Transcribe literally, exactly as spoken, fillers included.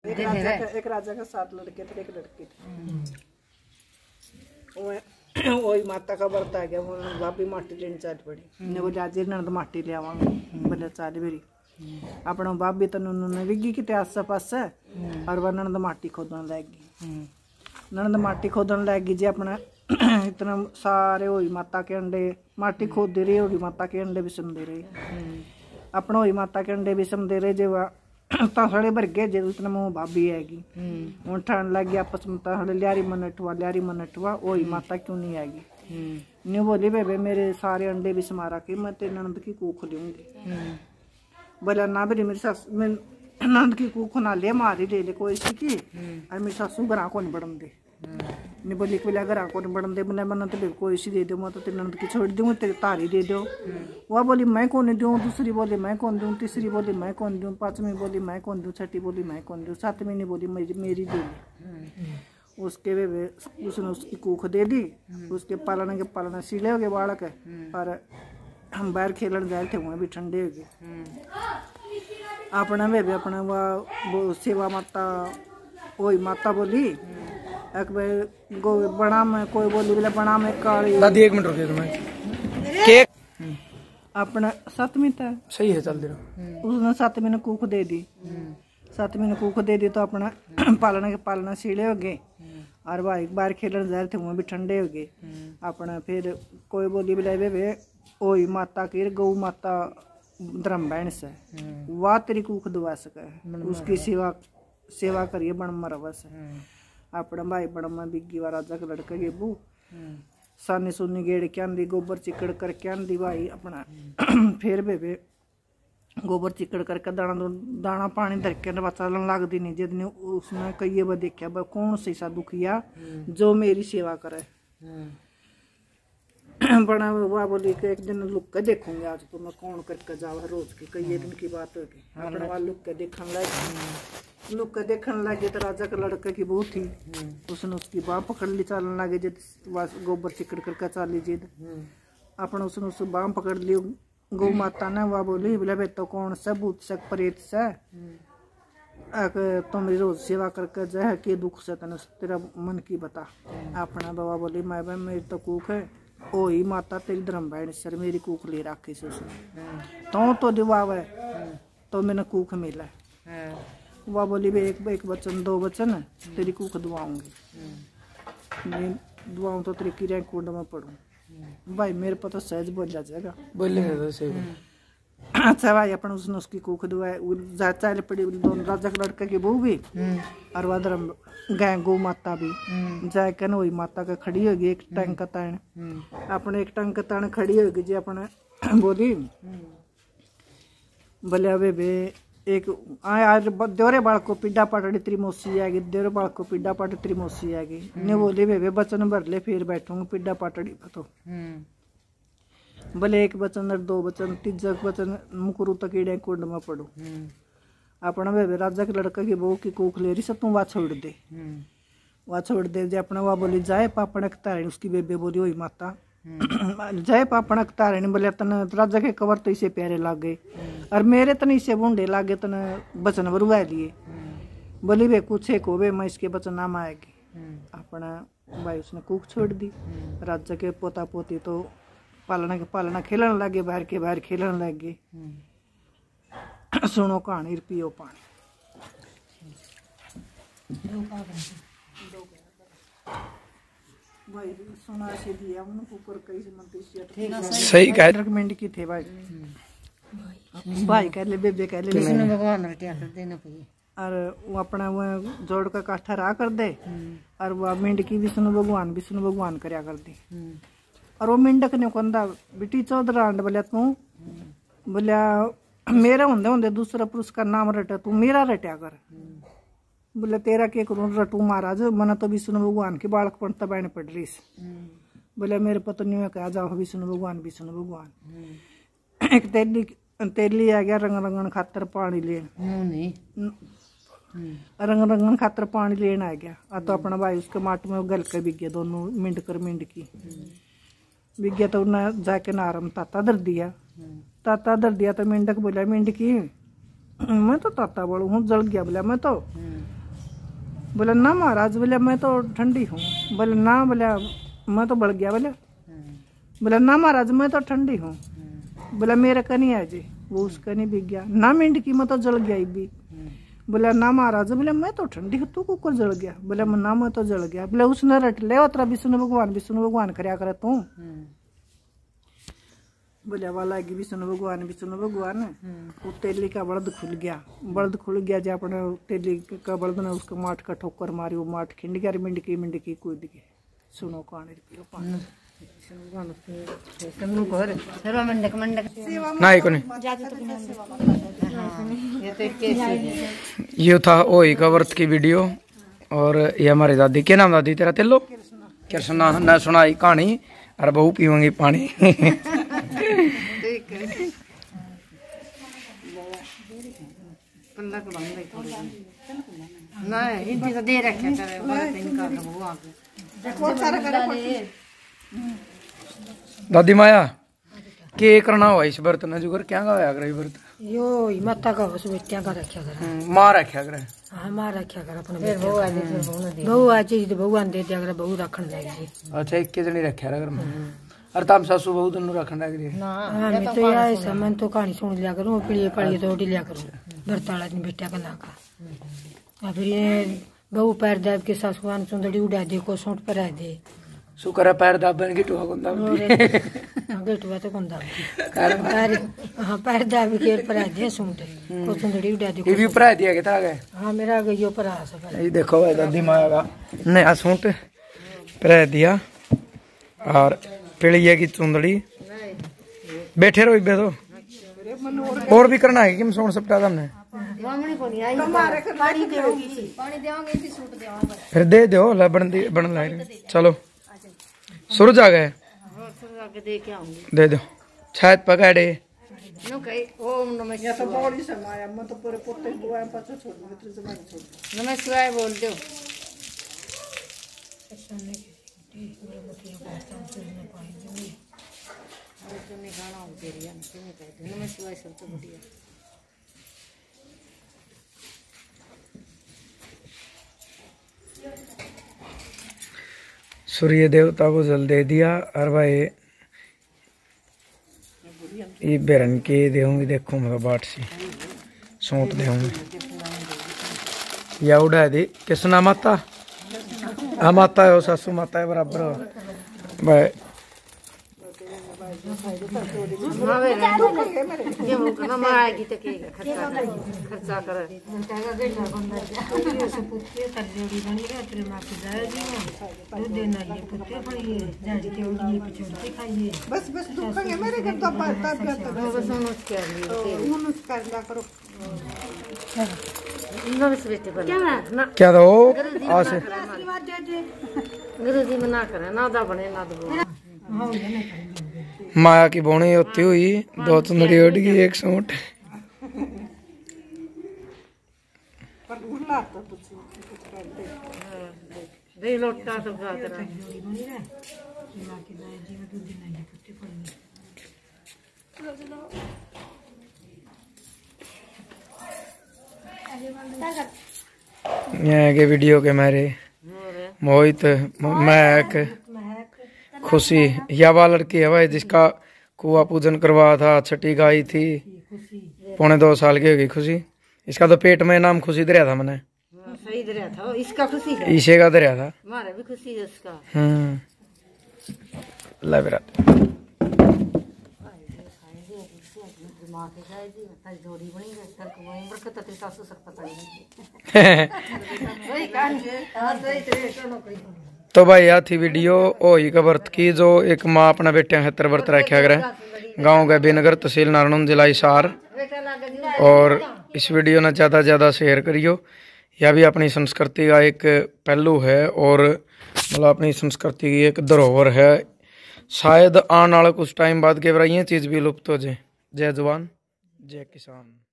एक राजा का एक राजा का सात लड़के थे, एक लड़की थी। वही माता का व्रत आ गया, भाभी माटी लेने चल पड़ी। ने बोले आज नंद माटी ले आवांगे। बोले चल बेरी अपना भाभी तो उन्होंने विगी किते आस पास और वह नंद माटी खोदन लगी। नंद माटी खोदन लगी जी अपना इतना सारे होई माता के अंडे माटी खोदती रही, होई माता के अंडे भी समझे रहे। अपना होई माता के अंडे भी समझे रहे जो तहड़े भर गए जो इतना मुँह भाभी आएगी। हूँ ठंड लग गया आपस में तहड़े लियारी मनटवा लियारी मनटवा वही माता क्यों नहीं आएगी। न्यू बोली बेबे मेरे सारे अंडे भी समारा के मैं तेरे नंद की कूख लूंगी। बोला ना बेरी मेरी सास मैं नंद की कूख ना ले मारी ले ले कोई सी की और मेरी सासू घर को नहीं बढ़न दे। नहीं बोली बोला घर को नहीं बढ़न दे बोला मना तो कोई सी दे दो मैं तो तेरे नंद की छोड़ दूँ तेरे तारी दे दो। वह बोली मैं कौन दूँ, दूसरी बोली मैं कौन दूँ, तीसरी बोली मैं कौन दूँ, पाँचवीं बोली मैं कौन दूँ, छठी बोली मैं कौन दूँ, सातवीं ने बोली मेरी मेरी दे दी। उसके वे उसने उसकी कूख दे दी। उसके पालने के पालना सीले हो गए बालक और हम बाहर खेलन जाए थे वहाँ भी ठंडे हो गए। अपना वे भी अपना वह सेवा माता वही माता बोली एक भाई गो बना में कोई बोली बोले बना में काली दादी एक मिनट रुकिए तुम्हें केक अपना सातवीं था सही है चल दे उसने सातवीं ने कूख दे दी। सातवीं ने कूख दे दी तो अपना पालना के पालना सीढ़े हो गए और भाई बाहर खेलन जा रहे थे वहाँ भी ठंडे हो गए। अपना फिर कोई बोली बोले वे ओई माता की गौ माता धर्म बहन से वाह तेरी कूख दुआ सके उसकी सेवा सेवा करिए बन मरवस अपना भाई बड़ा बिग्गी व राजा का लड़का गेबू सानी सुनी गेड़ के आंदी गोबर चिकड़ करके आंदी भाई अपना फिर बेबे गोबर चिकड़ करके दाना दाना पानी धर के चलन लगती नहीं जिद उसने कई बार देखा भाई कौन सी सा दुखिया जो मेरी सेवा करे। बड़ा हुआ बोली कि एक दिन लुक के देखूंगे आज तो मैं कौन करके जावा रोज की कई दिन की बात होगी। अपना वहाँ लुक के देखने लगे लुक के देखने लगे तो राजा का लड़का की बहू थी उसने उसकी बाह पकड़ ली चलने लगे जिद गोबर चिकड़ करके चाली जिद अपना उसने उसकी बाह पकड़ ली गौ माता ने वह बोली बोले बे तो कौन सा भूत से प्रेत से तो मेरी रोज सेवा करके जाए के दुख से तेने तेरा मन की बता। अपना बाबा बोली मैं भाई मेरी तो कूख है ओ ही माता तेरी धर्म बहन सर मेरी कूख ले रखी से उसने तो तो दिवाव है तो मैंने कूख मिला। वह बोली भाई एक एक वचन दो वचन तेरी कूख दुआऊंगी मैं दुआऊं तो तेरी किरण कुंड में पढ़ूं भाई मेरे पर तो सहज बोल जाएगा बोलेंगे तो सही। अच्छा भाई अपन उसने उसकी कूख दुआ चाल पड़ी दोनों राजा के लड़के की बहू भी और वह धर्म गाय गौ माता भी जाकर वही माता का खड़ी होगी एक टंक तान अपने एक टंक तान खड़ी होगी जी अपने बोली बोले अबे बे एक आज देवरे बाल को पिड्डा पाटड़ी तेरी मौसी आएगी देवरे बाल को पिड्डा पाट तेरी मौसी आएगी ने बोले बेबे बचन भर ले फिर बैठूंगा पिड्डा पाटड़ी तो बोले एक बचन दो बचन तीजा बचन मुकुरु तक कीड़े कुंड में पड़ू। अपना बेबे राजा के लड़का की बहू की कूख ले रही सब तू वह छोड़ दे वह छोड़ दे जे अपना वह बोली जाए पापण तारे उसकी बेबे बोली वही माता जय पापण तारे ने बोले तन राजा के कवर तो इसे प्यारे लाग गए और मेरे तन इसे बूंढे लागे तन बचन बरुआ लिए बोली बे कुछ एक हो बे मैं इसके बचन नाम आएगी। अपना भाई उसने कूख छोड़ दी। राजा के पोता पोती तो पालना के पालना खेलन लगे बाहर के बाहर खेलन लगे। सुनो कहानी पियो पानी भाई सुना से दिया उनको ऊपर कई से मंत्री सही कह रिकमेंड की थे भाई भाई कह ले बेबे कह ले भगवान देना पड़े और वो अपना वो जोड़ का काठा रहा कर दे और वो मेंढकी विष्णु भगवान विष्णु भगवान करया कर दे और वो मेंढक ने कहता बेटी चौधरा आंड बोलिया तू बोलिया मेरा होंदे होंदे दूसरा पुरुष का नाम रटा तू मेरा रटा कर बोले तेरा के करूँ रटू महाराज मना तो विष्णु भगवान की बालक पढ़ता बहन पढ़ रही बोले मेरे पत्नी में कहा जाओ विष्णु भगवान विष्णु भगवान एक तेली तेली आ गया रंग रंगन खातर पानी लेन रंग रंगन खातर पानी लेन आ गया आ तो अपना भाई उसके माट में गल के बिक गया दोनों मिंड कर मिंड की बिक गया तो उन्हें जाके नारम ताता दर दिया ताता दर दिया तो मिंडक बोला मिंड की मैं तो ताता बोलू हूँ जल गया बोला मैं तो बोला ना महाराज, बोले मैं तो ठंडी हूँ। बोले ना, बोला मैं तो बढ़ गया। बोले बोला ना महाराज मैं तो ठंडी हूँ। बोला मेरे कनी है जी, वो उसका नहीं बिक गया ना, मिंड की मैं तो जल गया भी। बोला ना महाराज, बोले मैं तो ठंडी हूँ, तू कुकर जल गया। बोला ना मैं तो जल गया। बोले उसने रट ले उतरा विष्णु भगवान विष्णु भगवान करया कर तू। बोले वाला की विष्णु भगवान विष्णु भगवान वो तेली का बल्द खुल गया। बल्द खुल गया जो अपने तेली का बल्द ने उसको माठ का ठोकर मारी, वो माठ खिंड गया, मिंड की मिंड की कूद गई। सुनो कहानी पियो पानी नहीं को नहीं। ये था ओही का व्रत की वीडियो। और ये हमारी दादी, क्या नाम दादी तेरा? तेलो कृष्णा न सुनाई कहानी और बहू पीवेंगी पानी। दादी माया के करना हुआ इस व्रत ने जुगर क्या गाया करे व्रत? यो माता का बस बेटियां का रखा कर, मां रखा करे। हां मां रखा कर अपने फिर बहू आ दे, बहू आ चीज भगवान दे दिया कर, बहू रखन जाएगी। अच्छा एक के जनी रखा कर और तब सासू बहू दोनों रखन लग रही ना। हां मैं तो यार समय तो कहानी सुन लिया करूं, पीली पड़ी तो लिया करूं व्रताला दिन बेटा का ना का। फिर ये बहू पैर दाब के सासुआन सुंदड़ी उड़ा दे को सोट पर आ दे शुक्र है पैर दाबन की टुआ गुंदा गेटवा तो गुंदा पैर। हां पैर दाब के पर आ दे सुंदे को सुंदड़ी उड़ा दे। ये भी ऊपर आ दिया के तागे? हां मेरा गयो पर आ सब। ये देखो भाई दादी माया का नया सूट पर दिया और पिड़िया की चुंदड़ी। बैठे रहो इबे तो और भी करना है कि सोन सपटा हमने फिर दे दो ला बन दी बन लाए। चलो सूरज आ गए दे दो छायद पकड़े। नमस्कार बोल दो। सूर्य देवता को जल दे दिया और भाई ये बेरन के देऊंगी। देखो मतलब बाट सी सौंप देऊंगी या उड़ा दी किसना माता आ माता है सासू माता है बराबर भाई। खर्चा कर बस बस दुखेंगे मेरे घर तो क्या दो आसे गुरु जी मना करे ना दा बने ना दो। माया की बोनी होती हुई दो चुंदड़ी उड़ गई एक सूट। दे लोटा तो गा तेरा यहाँ के वीडियो के मेरे मोहित महक खुशी या वाला लड़की है भाई जिसका कुआ पूजन करवाया था, छठी गाई थी, पौने दो साल की हो गई खुशी। इसका तो पेट में नाम खुशी दरिया था मैंने सही दरिया था इसका खुशी है ईशे का दरिया था हमारा भी खुशी है इसका। हम्म ला बेरा तो भाई यह थी वीडियो ओही का व्रत की जो एक माँ अपना बेटिया खातर व्रत रखा करे गाँव गैबीनगर तहसील नारायण जिला हिसार। और इस वीडियो ने ज़्यादा से ज़्यादा शेयर करियो। यह भी अपनी संस्कृति का एक पहलू है और मतलब अपनी संस्कृति की एक धरोहर है। शायद आने वाला कुछ टाइम बाद के ये चीज़ भी लुप्त हो जाए। जय जवान जय किसान।